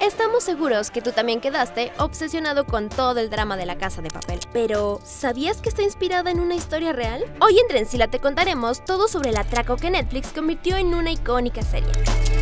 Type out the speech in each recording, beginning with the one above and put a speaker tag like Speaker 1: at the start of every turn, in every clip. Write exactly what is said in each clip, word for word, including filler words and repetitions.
Speaker 1: Estamos seguros que tú también quedaste obsesionado con todo el drama de La Casa de Papel. Pero, ¿sabías que está inspirada en una historia real? Hoy en Trencila te contaremos todo sobre el atraco que Netflix convirtió en una icónica serie.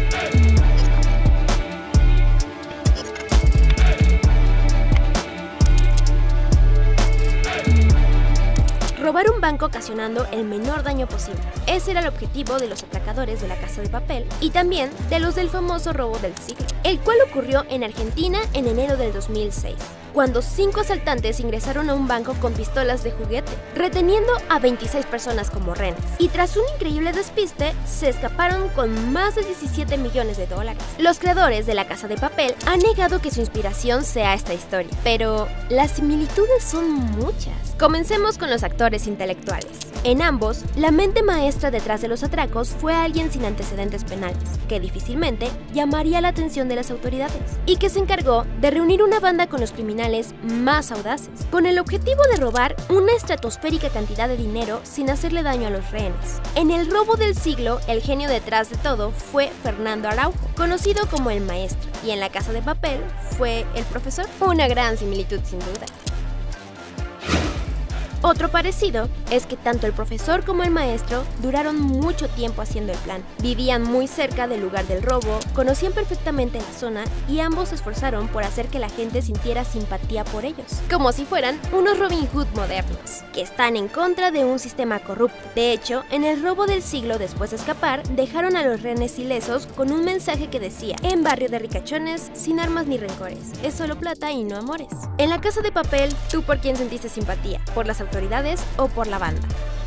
Speaker 1: Robar un banco ocasionando el menor daño posible. Ese era el objetivo de los atracadores de La Casa de Papel y también de los del famoso robo del siglo, el cual ocurrió en Argentina en enero del dos mil seis, cuando cinco asaltantes ingresaron a un banco con pistolas de juguete, reteniendo a veintiséis personas como rehenes. Y tras un increíble despiste, se escaparon con más de diecisiete millones de dólares. Los creadores de La Casa de Papel han negado que su inspiración sea esta historia, pero las similitudes son muchas. Comencemos con los actores intelectuales. En ambos, la mente maestra detrás de los atracos fue alguien sin antecedentes penales, que difícilmente llamaría la atención de las autoridades, y que se encargó de reunir una banda con los criminales más audaces, con el objetivo de robar una estratosférica cantidad de dinero sin hacerle daño a los rehenes. En el robo del siglo, el genio detrás de todo fue Fernando Araujo, conocido como el Maestro, y en La Casa de Papel fue el Profesor. Una gran similitud sin duda. Otro parecido es que tanto el profesor como el maestro duraron mucho tiempo haciendo el plan. Vivían muy cerca del lugar del robo, conocían perfectamente la zona y ambos se esforzaron por hacer que la gente sintiera simpatía por ellos, como si fueran unos Robin Hood modernos, que están en contra de un sistema corrupto. De hecho, en el robo del siglo, después de escapar, dejaron a los rehenes ilesos con un mensaje que decía: en barrio de ricachones, sin armas ni rencores, es solo plata y no amores. En La Casa de Papel, ¿tú por quién sentiste simpatía? ¿Por las autoridades o por la banda?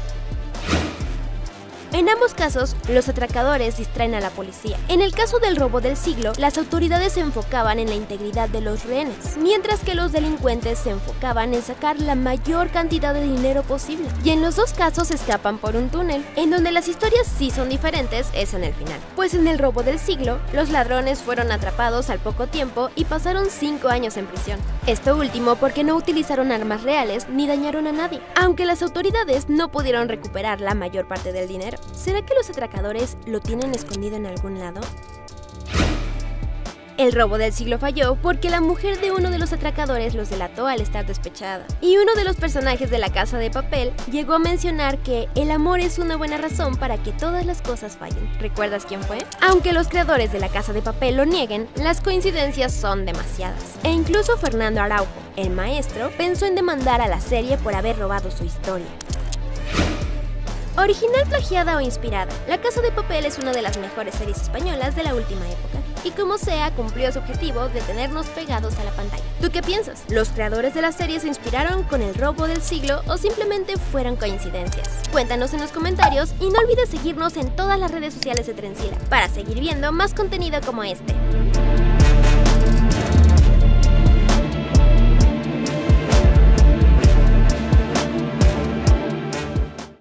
Speaker 1: En ambos casos, los atracadores distraen a la policía. En el caso del robo del siglo, las autoridades se enfocaban en la integridad de los rehenes, mientras que los delincuentes se enfocaban en sacar la mayor cantidad de dinero posible. Y en los dos casos escapan por un túnel. En donde las historias sí son diferentes es en el final. Pues en el robo del siglo, los ladrones fueron atrapados al poco tiempo y pasaron cinco años en prisión. Esto último porque no utilizaron armas reales ni dañaron a nadie, aunque las autoridades no pudieron recuperar la mayor parte del dinero. ¿Será que los atracadores lo tienen escondido en algún lado? El robo del siglo falló porque la mujer de uno de los atracadores los delató al estar despechada. Y uno de los personajes de La Casa de Papel llegó a mencionar que el amor es una buena razón para que todas las cosas fallen. ¿Recuerdas quién fue? Aunque los creadores de La Casa de Papel lo nieguen, las coincidencias son demasiadas. E incluso Fernando Araujo, el maestro, pensó en demandar a la serie por haber robado su historia. Original, plagiada o inspirada, La Casa de Papel es una de las mejores series españolas de la última época, y como sea, cumplió su objetivo de tenernos pegados a la pantalla. ¿Tú qué piensas? ¿Los creadores de la serie se inspiraron con el robo del siglo o simplemente fueron coincidencias? Cuéntanos en los comentarios y no olvides seguirnos en todas las redes sociales de Trencila para seguir viendo más contenido como este.